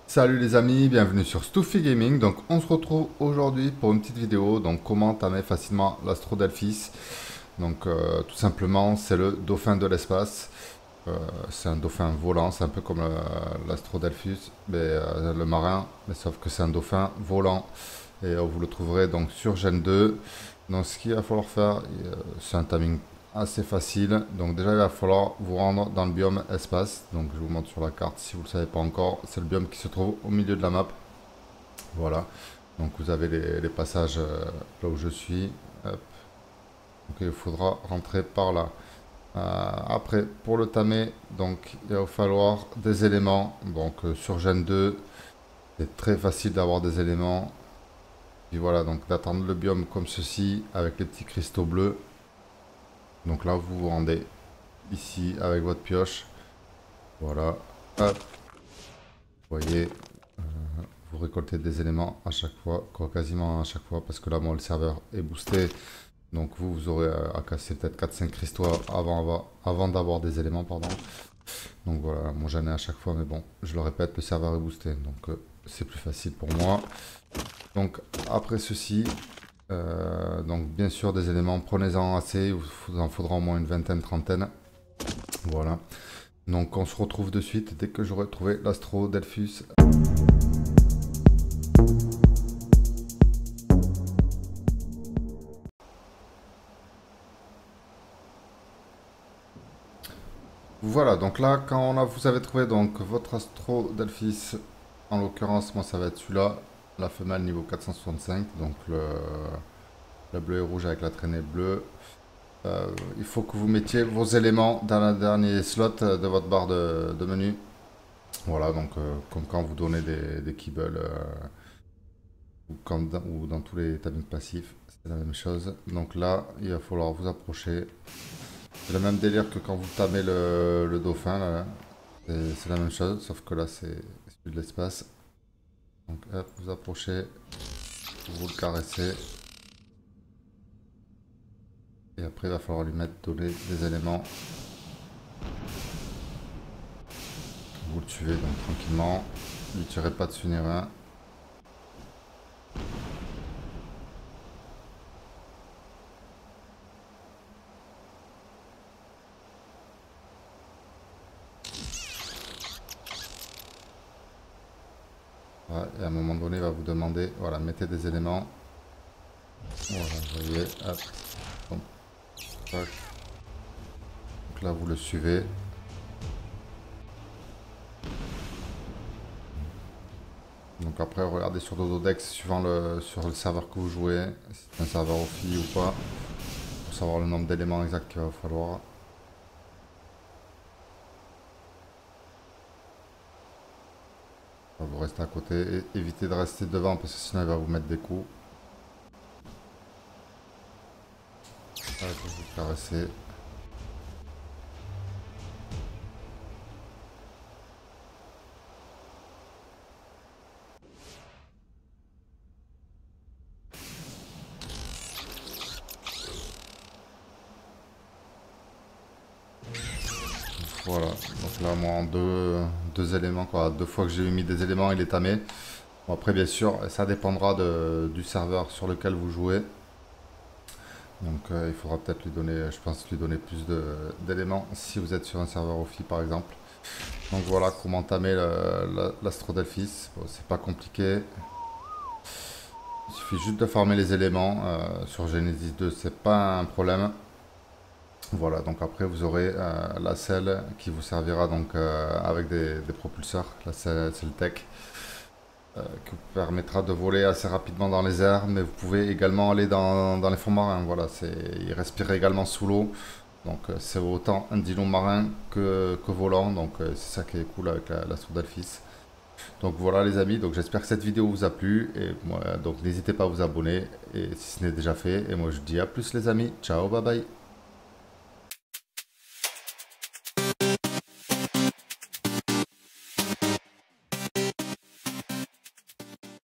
Salut les amis, bienvenue sur Stouffy Gaming. Donc on se retrouve aujourd'hui pour une petite vidéo. Donc comment tamer facilement l'Astro Delphis. Donc tout simplement c'est le dauphin de l'espace. C'est un dauphin volant, c'est un peu comme l'Astro Delphis, mais le marin, mais sauf que c'est un dauphin volant. Et vous le trouverez donc sur Gen 2. Donc ce qu'il va falloir faire, c'est un timing assez facile. Donc déjà il va falloir vous rendre dans le biome espace. Donc je vous montre sur la carte si vous ne le savez pas encore. C'est le biome qui se trouve au milieu de la map. Voilà. Donc vous avez les passages là où je suis. Hop. Donc il faudra rentrer par là. Après pour le tamer, donc il va falloir des éléments. Donc sur Gen 2, c'est très facile d'avoir des éléments. Puis voilà, donc d'attendre le biome comme ceci avec les petits cristaux bleus. Donc là vous vous rendez ici avec votre pioche. Voilà. Hop. Vous voyez, vous récoltez des éléments à chaque fois, quoi, quasiment à chaque fois, parce que là, moi, le serveur est boosté. Donc vous aurez à casser peut-être 4-5 cristaux avant d'avoir des éléments, pardon. Donc voilà, moi j'en ai à chaque fois, mais bon, je le répète, le serveur est boosté, donc c'est plus facile pour moi. Donc après ceci, donc bien sûr des éléments, prenez-en assez, il vous en faudra au moins une vingtaine, trentaine. Voilà. Donc on se retrouve de suite dès que j'aurai trouvé l'Astro Delphus. Voilà, donc là, quand vous avez trouvé donc votre Astro Delphis, en l'occurrence, moi ça va être celui-là, la femelle niveau 465, donc le bleu et rouge avec la traînée bleue. Il faut que vous mettiez vos éléments dans le dernier slot de votre barre de menu. Voilà, donc comme quand vous donnez des kibbles ou dans tous les timings passifs, c'est la même chose. Donc là, il va falloir vous approcher. C'est le même délire que quand vous tamez le dauphin, là. C'est la même chose, sauf que là, c'est celui de l'espace. Donc, hop, vous approchez, vous le caressez. Et après, il va falloir lui donner des éléments. Vous le tuez donc tranquillement. Ne lui tirez pas dessus ni rien. Voilà, et à un moment donné, il va vous demander, voilà, mettez des éléments. Voilà, vous voyez, hop. Donc, tac. Donc là, vous le suivez. Donc après, regardez sur Dododex, sur le serveur que vous jouez, si c'est un serveur Ophi ou pas, pour savoir le nombre d'éléments exacts qu'il va falloir. Vous restez à côté, et évitez de rester devant parce que sinon il va vous mettre des coups. Allez, vous caresser. Voilà, donc là moi en deux éléments, quoi. Deux fois que j'ai mis des éléments, il est tamé. Bon, après bien sûr, ça dépendra du serveur sur lequel vous jouez. Donc il faudra peut-être lui donner, je pense, lui donner plus d'éléments si vous êtes sur un serveur Ophi par exemple. Donc voilà comment tamer l'Astro Delphis. Bon, c'est pas compliqué. Il suffit juste de farmer les éléments. Sur Genesis 2, c'est pas un problème. Voilà, donc après vous aurez la selle qui vous servira donc avec des propulseurs. Là c'est le tech qui vous permettra de voler assez rapidement dans les airs, mais vous pouvez également aller dans les fonds marins. Voilà, il respire également sous l'eau, donc c'est autant un dino marin que volant. Donc c'est ça qui est cool avec la Delphis. Donc voilà les amis, donc j'espère que cette vidéo vous a plu et moi donc n'hésitez pas à vous abonner et si ce n'est déjà fait. Et moi je vous dis à plus les amis, ciao, bye bye.